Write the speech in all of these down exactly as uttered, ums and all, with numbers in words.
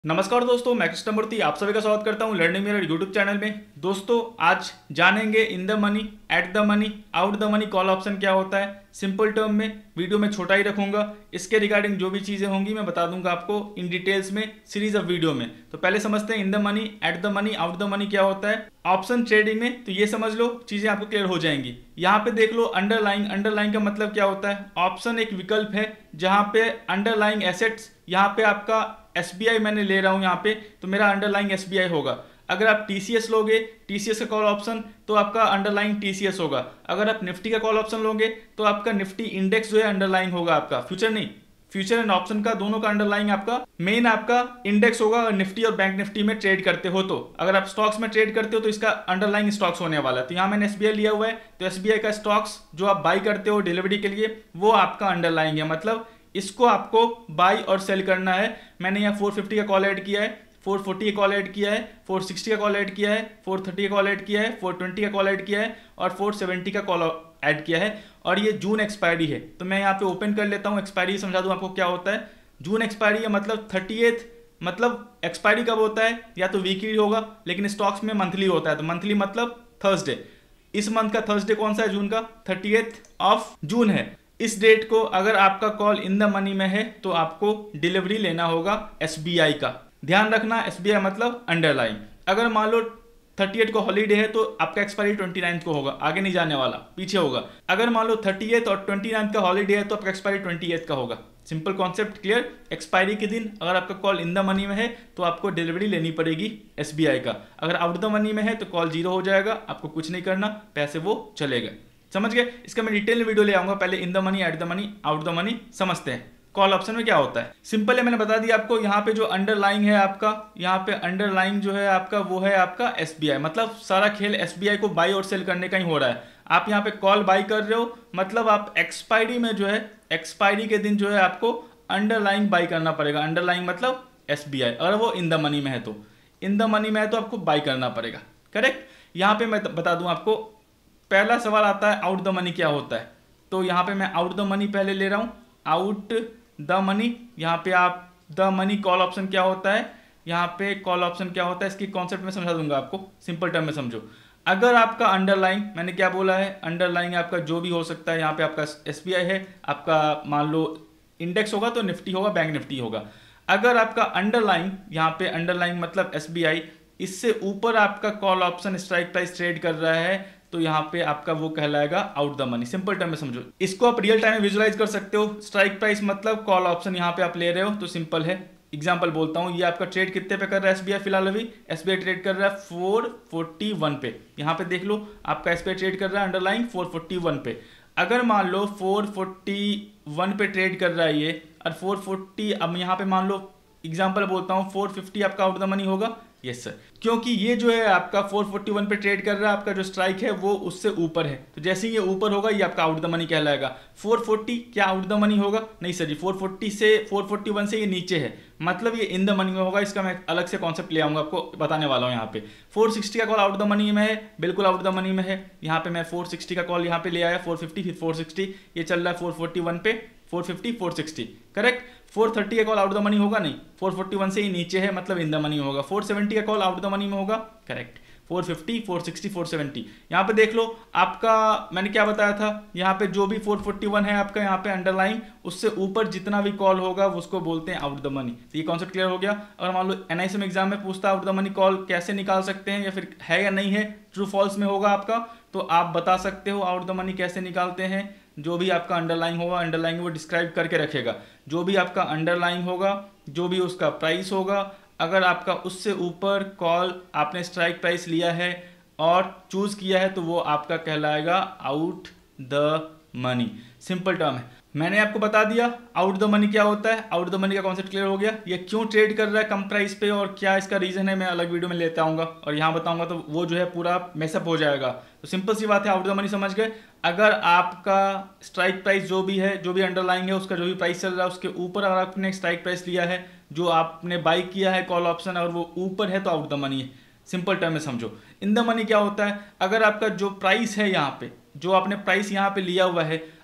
नमस्कार दोस्तों, मैं कृष्णमूर्ति आप सभी का स्वागत करता हूं लर्निंग मिरर यूट्यूब चैनल में। दोस्तों आज जानेंगे in the money, at the money, out the money call option क्या होता है। सिंपल टर्म में वीडियो में छोटा ही रखूंगा। इसके रिगार्डिंग जो भी चीज़ें होंगी मैं बता दूंगा आपको इन डिटेल्स में सीरीज ऑफ वीडियो में। तो पहले समझते हैं in the money, at the money, out the money क्या होता है ऑप्शन ट्रेडिंग में। तो ये समझ लो, चीज़ें आपको क्लियर हो जाएंगी। यहाँ पे देख लो अंडरलाइंग। अंडरलाइंग का मतलब क्या होता है? ऑप्शन एक विकल्प है जहाँ पे अंडरलाइंग एसेट्स, यहाँ पे आपका एस बी आई मैंने ले रहा हूं यहाँ पे, तो मेरा अंडरलाइंग एस बी आई होगा। अगर आप टी सी एस लोगे, टी सी एस का कॉल ऑप्शन, तो आपका अंडरलाइंग टी सी एस होगा। अगर आप निफ्टी का कॉल ऑप्शन लोगे तो आपका निफ्टी इंडेक्स जो है अंडरलाइंग होगा आपका, फ्यूचर नहीं। फ्यूचर एंड ऑप्शन का दोनों का अंडरलाइंग आपका मेन आपका इंडेक्स होगा। अगर निफ्टी और बैंक निफ्टी में ट्रेड करते हो तो, अगर आप स्टॉक्स में ट्रेड करते हो तो इसका अंडरलाइंग स्टॉक्स होने वाला है। तो यहाँ मैंने एस बी आई लिया हुआ है, तो एस बी आई का स्टॉक्स जो आप बाई करते हो डिलीवरी के लिए, वो आपका अंडरलाइंग है। मतलब इसको आपको बाई और सेल करना है। मैंने यहाँ फोर फिफ्टी का कॉल ऐड किया है, फोर फोर्टी का कॉल ऐड किया है, फोर सिक्सटी का कॉल ऐड किया है, फोर थर्टी का कॉल ऐड किया है, फोर ट्वेंटी का कॉल ऐड किया है और फोर सेवेंटी का कॉल ऐड किया है। और ये जून एक्सपायरी है, तो मैं यहाँ पे ओपन कर लेता हूँ। एक्सपायरी समझा दूँ आपको क्या होता है। जून एक्सपायरी है मतलब थर्टीएथ, मतलब एक्सपायरी कब होता है? या तो वीकली होगा, लेकिन स्टॉक्स में मंथली होता है। तो मंथली मतलब थर्सडे। इस मंथ का थर्सडे कौन सा है? जून का थर्टीएथ ऑफ जून है। इस डेट को अगर आपका कॉल इन द मनी में है तो आपको डिलीवरी लेना होगा एस बी आई का। ध्यान रखना, एस बी आई मतलब अंडरलाइन। अगर मान लो थर्टीएथ को हॉलीडे है तो आपका एक्सपायरी ट्वेंटी नाइन्थ को होगा, आगे नहीं जाने वाला, पीछे होगा। अगर मान लो थर्टीएथ और ट्वेंटी नाइन्थ का हॉलीडे है तो आपका एक्सपायरी ट्वेंटी का होगा। Simple concept clear. एक्सपायरी के दिन अगर आपका कॉल इन द मनी में है तो आपको डिलीवरी लेनी पड़ेगी एस बी आई का। अगर आउट द मनी में है तो कॉल जीरो हो जाएगा, आपको कुछ नहीं करना, पैसे वो चलेगा। समझ गए? इसका मैं डिटेल में वीडियो ले आऊंगा। पहले in the money, at the money, out the money समझते हैं। कॉल ऑप्शन में क्या होता है? सिंपल है, मैंने बता दिया आपको। यहाँ पे जो अंडरलाइंग है आपका, यहाँ पे अंडरलाइंग जो है आपका वो है आपका एस बी आई। मतलब सारा खेल एस बी आई को बाई और सेल करने का ही हो रहा है। आप यहाँ पे कॉल बाई कर रहे हो, मतलब आप एक्सपायरी में जो है, एक्सपायरी के दिन जो है आपको अंडरलाइंग बाई करना पड़ेगा। अंडरलाइंग मतलब एस बी आई। अगर वो इन द मनी में है तो, इन द मनी में है तो आपको बाई करना पड़ेगा। करेक्ट। यहाँ पे मैं बता दूं आपको, पहला सवाल आता है आउट द मनी क्या होता है। तो यहाँ पे मैं आउट द मनी पहले ले रहा हूँ। आउट द मनी, यहाँ पे आप द मनी कॉल ऑप्शन क्या होता है, यहाँ पे कॉल ऑप्शन क्या होता है, इसकी कॉन्सेप्ट में समझा दूंगा आपको। सिंपल टर्म में समझो। अगर आपका अंडरलाइन, मैंने क्या बोला है, अंडरलाइन आपका जो भी हो सकता है। यहाँ पे आपका एस बी आई है, आपका मान लो इंडेक्स होगा तो निफ्टी होगा, बैंक निफ्टी होगा। अगर आपका अंडरलाइन, यहाँ पे अंडरलाइन मतलब एस बी आई, इससे ऊपर आपका call option strike price trade कर रहा है तो यहाँ पे आपका वो कहलाएगा out the money. Simple term में समझो। इसको आप रियल टाइम में विजुलाइज कर सकते हो। स्ट्राइक प्राइस मतलब कॉल ऑप्शन यहाँ पे आप ले रहे हो, तो सिंपल है। एग्जांपल बोलता हूँ, ये आपका ट्रेड कितने पे कर रहा है एस बी आई फिलहाल? अभी एस बी आई ट्रेड कर रहा है फोर फोर्टी वन पे। यहाँ पे देख लो, आपका एस बी आई ट्रेड कर रहा है अंडरलाइन फोर फोर्टी वन पे। अगर मान लो फोर फोर्टी वन पे ट्रेड कर रहा है ये, और फोर फोर्टी, अब यहाँ पे मान लो एग्जांपल बोलता हूँ फोर फिफ्टी आपका आउट द मनी होगा। यस सर, क्योंकि ये जो है आपका फोर फोर्टी वन पे ट्रेड कर रहा है, आपका जो स्ट्राइक है वो उससे ऊपर है। तो जैसे ही ये ऊपर होगा ये आपका आउट द मनी कहलाएगा। फोर फोर्टी क्या आउट द मनी होगा? नहीं सर जी, फोर फोर्टी से फोर फोर्टी वन से ये नीचे है, मतलब ये इन द मनी में होगा। इसका मैं अलग से कॉन्सेप्ट ले आऊंगा, आपको बताने वाला हूँ। यहाँ पे फोर सिक्सटी का कॉल आउट द मनी में है, बिल्कुल आउट द मनी में है। यहाँ पे मैं फोर सिक्सटी का कॉल यहाँ पे ले आया, फोर फिफ्टी, फिर फोर सिक्सटी, ये चल रहा है फोर फोर्टी वन पे, four fifty, four sixty. Correct. Four thirty का कॉल आउट द मनी होगा? नहीं, फोर फोर्टी वन से ही नीचे है, मतलब इन द मनी होगा। फोर सेवेंटी का कॉल आउट द मनी में होगा। Correct. Four fifty, four sixty, four seventy. यहाँ पे देख लो आपका, मैंने क्या बताया था, यहाँ पे जो भी फोर फोर्टी वन है आपका यहाँ पे अंडरलाइन, उससे ऊपर जितना भी कॉल होगा उसको बोलते हैं आउट द मनी। तो ये कॉन्सेप्ट क्लियर हो गया। अगर मान लो N I S M exam में पूछता है आउट द मनी कॉल कैसे निकाल सकते हैं, या फिर है या नहीं है, ट्रू फॉल्स में होगा आपका, तो आप बता सकते हो आउट द मनी कैसे निकालते हैं। जो भी आपका अंडरलाइन होगा, अंडरलाइन वो डिस्क्राइब करके रखेगा। जो भी आपका अंडरलाइन होगा, जो भी उसका प्राइस होगा, अगर आपका उससे ऊपर कॉल आपने स्ट्राइक प्राइस लिया है और चूज किया है तो वो आपका कहलाएगा out the money. Simple term है, मैंने आपको बता दिया आउट द मनी क्या होता है। आउट द मनी का कॉन्सेप्ट क्लियर हो गया। ये क्यों ट्रेड कर रहा है कम प्राइस पे और क्या इसका रीजन है, मैं अलग वीडियो में लेता आऊंगा और यहाँ बताऊंगा, तो वो जो है पूरा मेसअप हो जाएगा। तो सिंपल सी बात है, आउट द मनी समझ गए। अगर आपका स्ट्राइक प्राइस जो भी है, जो भी अंडरलाइन है, उसका जो भी प्राइस चल रहा है उसके ऊपर अगर आपने स्ट्राइक प्राइस लिया है, जो आपने बाई किया है कॉल ऑप्शन, और वो ऊपर है तो आउट द मनी है। सिंपल टर्म में समझो। इन द मनी क्या होता है? अगर आपका जो प्राइस है यहाँ पे, जो आपने प्राइस यहाँ पे लिया हुआ है,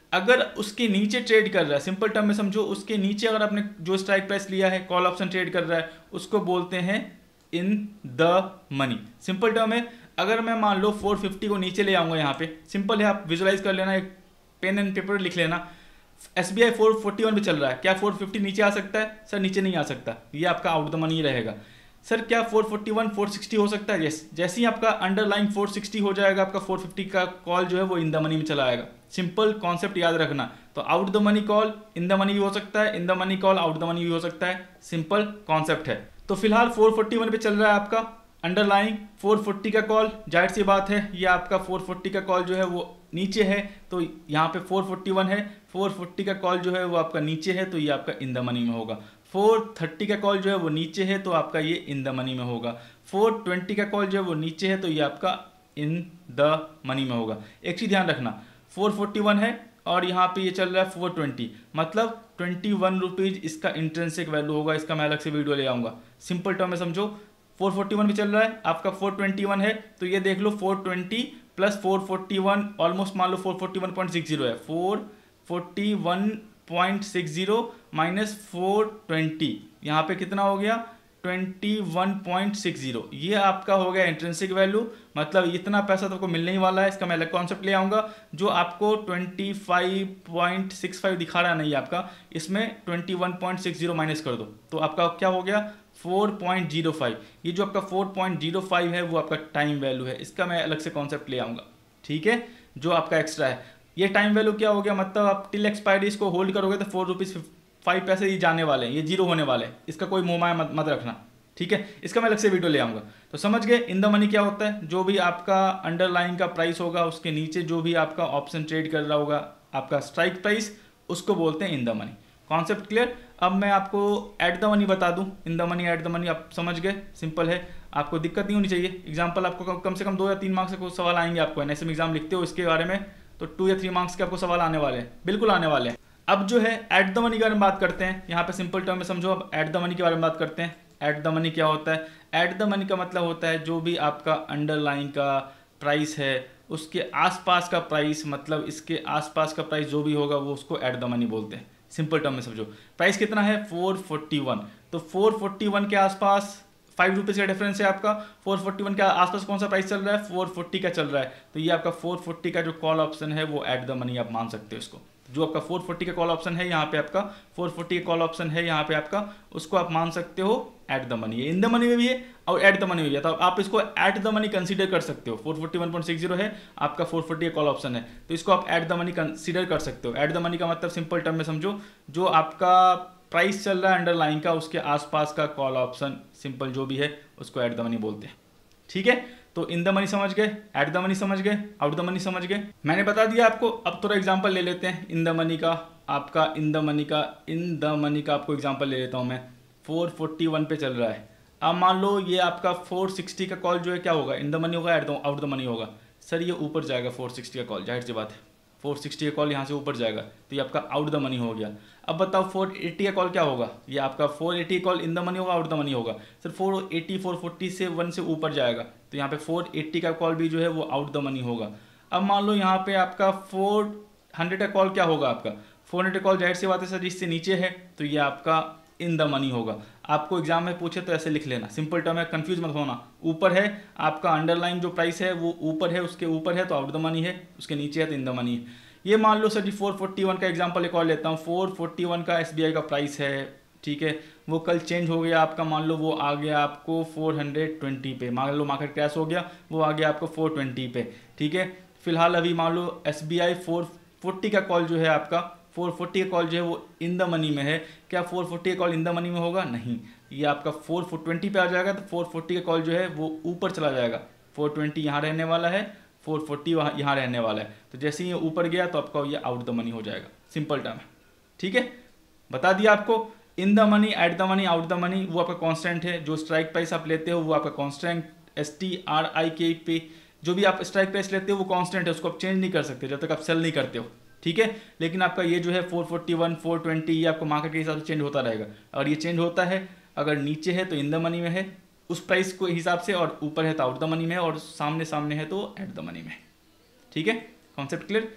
अगर उसके नीचे ट्रेड कर रहा है, सिंपल टर्म में समझो, उसके नीचे अगर आपने जो स्ट्राइक प्राइस लिया है, कॉल ऑप्शन ट्रेड कर रहा है, उसको बोलते हैं in the money. Simple term है, अगर मैं मान लो फोर फिफ्टी को नीचे ले आऊँगा, यहाँ पे सिंपल है, आप विजुलाइज कर लेना, एक पेन एंड पेपर लिख लेना। S B I four forty one पे चल रहा है, क्या फोर फिफ्टी नीचे आ सकता है? सर नीचे नहीं आ सकता, ये आपका आउट द मनी रहेगा। सर क्या four forty one four sixty हो सकता है? यस। जैसे ही आपका अंडरलाइन फोर सिक्सटी हो जाएगा, आपका फोर फिफ्टी का कॉल जो है वो इन द मनी में चला आएगा। सिंपल कॉन्सेप्ट याद रखना। तो out the money call in the money भी हो सकता है, in the money call out the money भी हो सकता है, सिंपल कॉन्सेप्ट है। तो फिलहाल फोर फोर्टी वन पे चल रहा है आपका अंडरलाइन, फोर फोर्टी का कॉल, जाहिर सी बात है ये आपका फोर फोर्टी का कॉल जो है वो नीचे है, तो यहाँ पे फोर फोर्टी वन है, फोर फोर्टी का कॉल जो है वो आपका नीचे है, तो ये आपका इन द मनी में होगा। फोर थर्टी का कॉल जो है वो नीचे है, तो आपका ये इन द मनी में होगा। फोर ट्वेंटी का कॉल जो है वो नीचे है, तो ये आपका इन द मनी में होगा। एक चीज़ ध्यान रखना, फोर फोर्टी वन है और यहाँ पे ये चल रहा है फोर ट्वेंटी, मतलब ट्वेंटी वन रुपीज़ इसका इंट्रिंसिक वैल्यू होगा। इसका मैं अलग से वीडियो ले आऊँगा। सिंपल टर्म में समझो, फोर फोर्टी वन भी चल रहा है, आपका फोर ट्वेंटी वन है, तो ये देख लो four twenty plus four forty one, almost मान लो four forty one point six zero है, four forty one point six zero minus four twenty, यहाँ पे कितना हो गया? Twenty one point six zero. ये आपका हो गया इंट्रिंसिक वैल्यू, मतलब इतना पैसा तो आपको मिलने ही वाला है। इसका मैं अलग कॉन्सेप्ट ले आऊँगा। जो आपको twenty five point six five दिखा रहा नहीं आपका, इसमें twenty one point six zero minus कर दो, तो आपका क्या हो गया? Four point zero five. ये जो आपका फोर पॉइंट जीरो फाइव है वो आपका टाइम वैल्यू है। इसका मैं अलग से कॉन्सेप्ट ले आऊँगा, ठीक है। जो आपका एक्स्ट्रा है, ये टाइम वैल्यू क्या हो गया? मतलब आप टिल एक्सपायरी इसको होल्ड करोगे तो फोर रुपीज़ फाइव पैसे ये जाने वाले हैं, ये जीरो होने वाले हैं। इसका कोई मुँह माया मत, मत रखना, ठीक है। इसका मैं अलग से वीडियो ले आऊँगा। तो समझ गए इन द मनी क्या होता है? जो भी आपका अंडरलाइन का प्राइस होगा, उसके नीचे जो भी आपका ऑप्शन ट्रेड कर रहा होगा, आपका स्ट्राइक प्राइस, उसको बोलते हैं in the money. Concept clear? अब मैं आपको एट द मनी बता दूं। In the money, at the money, आप समझ गए, सिंपल है, आपको दिक्कत नहीं होनी चाहिए। एग्जांपल आपको कम से कम दो या तीन मार्क्स के कुछ सवाल आएंगे आपको, एन एस एम एग्जाम लिखते हो इसके बारे में, तो टू या थ्री मार्क्स के आपको सवाल आने वाले हैं, बिल्कुल आने वाले हैं। अब जो है एट द मनी के बारे में बात करते हैं। यहाँ पे सिंपल टर्म में समझो, अब एट द मनी के बारे में बात करते हैं। एट द मनी क्या होता है? एट द मनी का मतलब होता है जो भी आपका अंडरलाइन का प्राइस है, उसके आसपास का प्राइस, मतलब इसके आसपास का प्राइस जो भी होगा वो उसको एट द मनी बोलते हैं। सिंपल टर्म में समझो, प्राइस कितना है? फोर फोर्टी वन, तो फोर फोर्टी वन के आसपास फाइव रुपीज़ का डिफरेंस है आपका। फोर फोर्टी वन के आसपास कौन सा प्राइस चल रहा है? फोर फोर्टी का चल रहा है, तो ये आपका फोर फोर्टी का जो कॉल ऑप्शन है वो एट द मनी आप मान सकते हो इसको। जो आपका फोर फोर्टी का कॉल ऑप्शन है यहाँ पे आपका फोर फोर्टी का कॉल ऑप्शन है यहाँ पे आपका, उसको आप मान सकते हो at the money. In the money में भी है और एट द मनी में भी है, तो आप इसको एट द मनी कंसीडर कर सकते हो। Four forty one point six zero है आपका, फोर फोर्टी का कॉल ऑप्शन है, तो इसको आप एट द मनी कंसीडर कर सकते हो। एट द मनी का मतलब सिंपल टर्म में समझो, जो आपका प्राइस चल रहा है अंडरलाइन का, उसके आसपास का कॉल ऑप्शन, सिंपल जो भी है, उसको एट द मनी बोलते हैं, ठीक है। तो इन द मनी समझ गए, एट द मनी समझ गए, आउट द मनी समझ गए, मैंने बता दिया आपको। अब थोड़ा एग्जांपल ले लेते हैं इन द मनी का, आपका इन द मनी का इन द मनी का आपको एग्जांपल ले लेता हूं मैं। फोर फोर्टी वन पे चल रहा है, अब मान लो ये आपका फोर सिक्सटी का कॉल जो है क्या होगा? इन द मनी होगा, at the out the money होगा? सर ये ऊपर जाएगा फोर सिक्सटी का कॉल, जाहिर सी बात है, फोर सिक्सटी का कॉल यहाँ से ऊपर जाएगा, तो ये आपका आउट द मनी हो गया। अब बताओ फोर एटी का कॉल क्या होगा? ये आपका four eighty call in the money होगा, आउट द मनी होगा? Sir four eighty four forty से वन से ऊपर जाएगा, तो यहाँ पे फोर एटी का कॉल भी जो है वो आउट द मनी होगा। अब मान लो यहाँ पे आपका फोर हंड्रेड का कॉल क्या होगा? आपका फोर हंड्रेड कॉल, जाहिर सी बात है सर इससे नीचे है, तो ये आपका इन द मनी होगा। आपको एग्जाम में पूछे तो ऐसे लिख लेना, सिंपल टर्म है, कंफ्यूज मत होना। ऊपर है आपका अंडरलाइन जो प्राइस है वो ऊपर है, उसके ऊपर है तो आउट द मनी है, उसके नीचे है तो इन द मनी है। ये मान लो sir ji four forty one का एग्जांपल एक और लेता हूँ। फोर फोर्टी वन का एसबीआई का प्राइस है, ठीक है, वो कल चेंज हो गया आपका, मान लो वो आ गया आपको फोर हंड्रेड ट्वेंटी पे, मान लो मार्केट क्रैश हो गया, वो आ गया आपको फोर ट्वेंटी पे, ठीक है। फिलहाल अभी मान लो एसबीआई फोर फोर्टी का कॉल जो है आपका, फोर फोर्टी का कॉल जो है वो इन द मनी में है। क्या फोर फोर्टी का कॉल इन द मनी में होगा? नहीं, ये आपका फोर ट्वेंटी पे आ जाएगा, तो फोर फोर्टी का कॉल जो है वो ऊपर चला जाएगा। फोर ट्वेंटी यहाँ रहने वाला है, फोर फोर्टी वहाँ यहाँ रहने वाला है, तो जैसे ही ये ऊपर गया तो आपका ये आउट द मनी हो जाएगा। सिंपल टर्म है, ठीक है, बता दिया आपको। In the money, at the money, out the money वो आपका कांस्टेंट है। जो स्ट्राइक प्राइस आप लेते हो वो आपका constant, S T R I के पे जो भी आप स्ट्राइक प्राइस लेते हो वो कांस्टेंट है, उसको आप चेंज नहीं कर सकते जब तक आप सेल नहीं करते हो, ठीक है। लेकिन आपका ये जो है four forty one, four twenty ये आपको मार्केट के हिसाब से चेंज होता रहेगा, और ये चेंज होता है, अगर नीचे है तो इन द मनी में है उस प्राइस को हिसाब से, और ऊपर है तो आउट द मनी में है, और सामने सामने है तो एट द मनी में, ठीक है। Concept clear?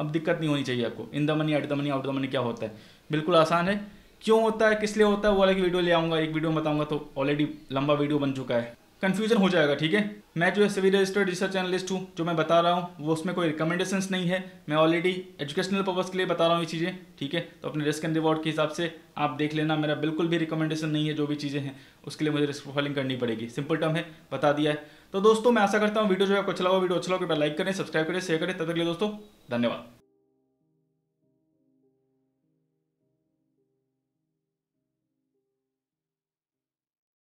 अब दिक्कत नहीं होनी चाहिए आपको। In the money, at the money, out the money क्या होता है, बिल्कुल आसान है। क्यों होता है, किस लिए होता है, वो वाला की वीडियो ले आऊँगा, एक वीडियो में बताऊँगा, तो ऑलरेडी लंबा वीडियो बन चुका है, कन्फ्यूजन हो जाएगा। ठीक है, मैं जो है सिविल रजिस्टर्ड रिसर्च एनालिस्ट हूँ, जो मैं बता रहा हूँ वो उसमें कोई रिकमेंडेशंस नहीं है, मैं ऑलरेडी एजुकेशनल पर्पज़ के लिए बता रहा हूँ ये चीज़ें। ठीक है, तो अपने रिस्क एंड रिवॉर्ड के हिसाब से आप देख लेना, मेरा बिल्कुल भी रिकमेंडेशन नहीं है। जो भी चीज़ें हैं उसके लिए मुझे रिस्क प्रोफाइलिंग करनी पड़ेगी, सिंपल टर्म है, बता दिया है। तो दोस्तों मैं आशा करता हूँ वीडियो जो है आपको अच्छा लगा, वीडियो अच्छा लगा तो लाइक करें, सब्सक्राइब करें, शेयर करें। तब तक के लिए दोस्तों धन्यवाद।